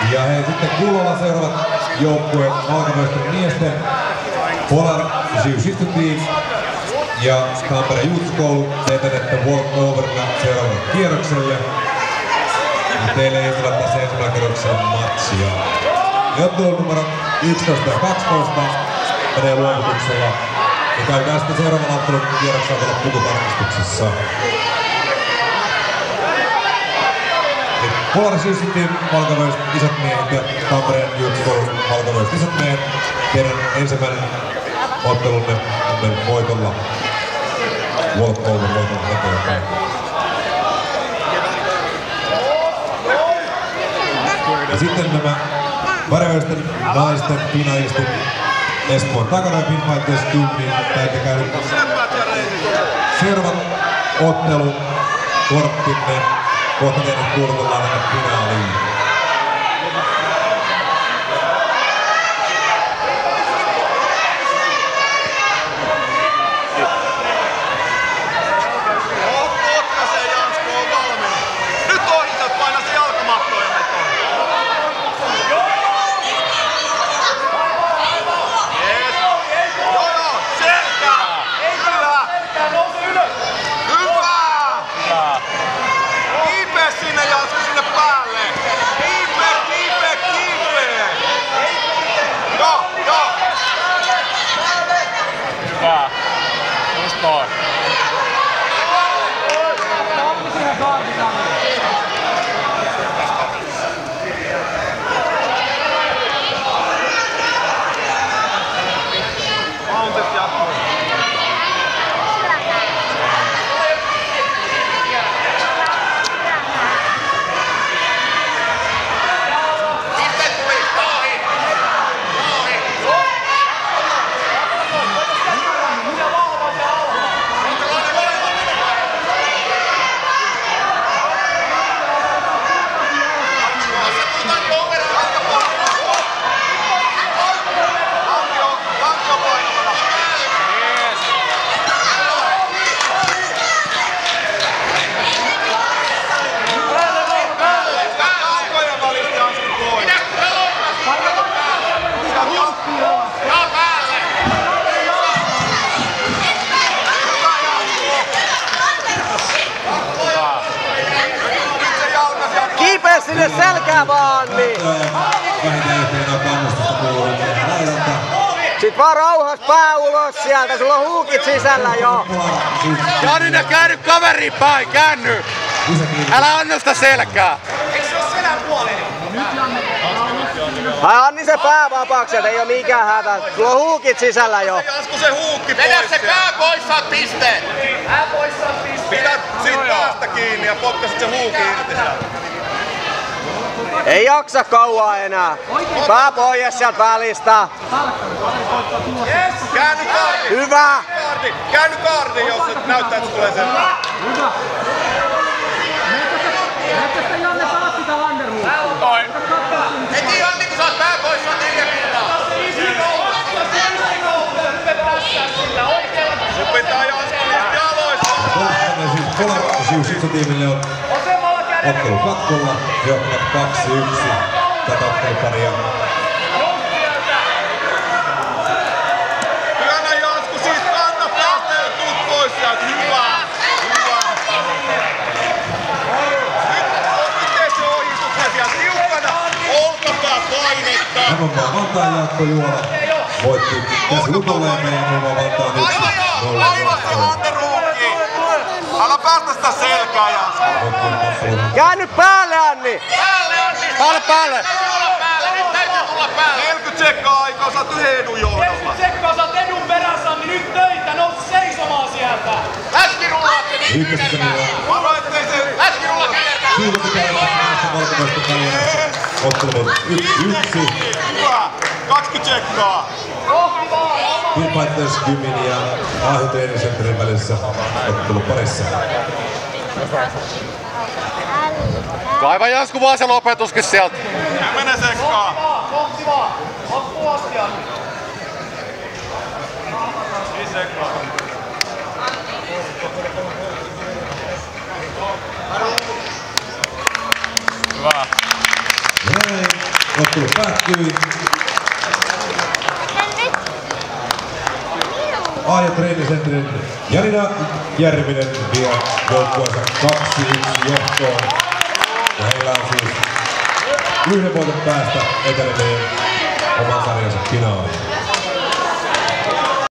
Ja he sitten kuulolla seuraavat joukkueet Valkamöisten miesten Polar Jiu-Jitsu Team ja Tampereen Jutsukoulu etenette walkoverina seuraavalle kierrokselle. Ja teille ei tule tässä ensimmäinen kierroksella matsia. Jottelu numero 11 ja 12 menee luovutuksella. Ja käydään sitten seuraavalla ottelun kierroksella tuolla pukutarkistuksessa. Polar Jiu-Jitsu Team Valkamöiset isot miehet ja Tampereen Jutsukoulu Valkamöiset isot miehet. Teidän ensimmäinen ottelunne on mennyt voitolla. Walkover voitolla eteenpäin. Ja sitten nämä väriväisten naisten finalistit Espoon takana Pinfighters 10. Täytyy käydä seuraavat ottelu korttinne kohta teidän kuulutellaan tänne finaaliin. Kiipeä sinne selkää vaan, niin! Sit vaan rauhas pää ulos sieltä, sulla on huukit sisällä jo! Janina, käänny kaveriin päin, käänny! Älä annosta selkää! Eikö se oo selän puolella? Anni se pää vapaaksi, ei oo mikään hätä. Sulla on huukit sisällä jo. Jasku se huukki pois. Vedä se pää pois, saat pisteen! Pää pois, saat pisteen. Pidät siitä päästä kiinni ja potkasit se huuki irti sieltä. Ei jaksa kauaa enää. Pää pois sieltä välistä. Yes. Käänny kaardi! Hyvä! Käänny kaardi, jos se näyttää, että se tulee sen. Hyvä! Meitä Janne taas sitä Landerhuukia. Toi! Heti Janni, kun saat pää pois, saat 4 pintaa! Sun pitää Jansku niistä jaloista! Ja siis Polar Jiu-Jitsu-tiimille on ottelu katkolla. He ovat 2-1 tätä otteluparia. Työnnä Jansku siitä kannapäästä ja tuut pois sieltä. Hyvä! Hyvä! Nyt tee se ohistuksen siellä tiukkana. Olkapäät painetta! Nämä Vantaan Jaakko Juola voitti käsilutolleen meidän Vantaan 1-0. Aivan se Landerhuukki! Älä päästä sitä selkää, Jansku! Käänny päälle, Anni! Päälle, päälle! Nyt täytyy tulla päälle! 40 sekkaa aikaa, sä oot yhden edun johdolla. Sekka, sä oot edun perässä, niin nyt töitä, nousu seisomaan sieltä. Läskirullaatte niin Ykköskenellä Varo ettei se... Läskirulla kädetään! Silti käydään näistä valkoista peliä. Ottelu 1-1. Hyvä! 20 sekkaa! Pinfighters 10 ja AHT Centerin välissä ottelu parissa. Kaiva Jansku vaan se lopetuskin sieltä. 10 sekkaa! Kohti vaan. Loppuun asti, Anni. 5 sekkaa. Hyvä. Näin. Ottelu päättyi. A- ja treenisentrin Janina Järvinen vie joukkueensa 2-1 johtoon. Ja heillä on siis yhden voiton päästä etenemään oman sarjansa finaaliin.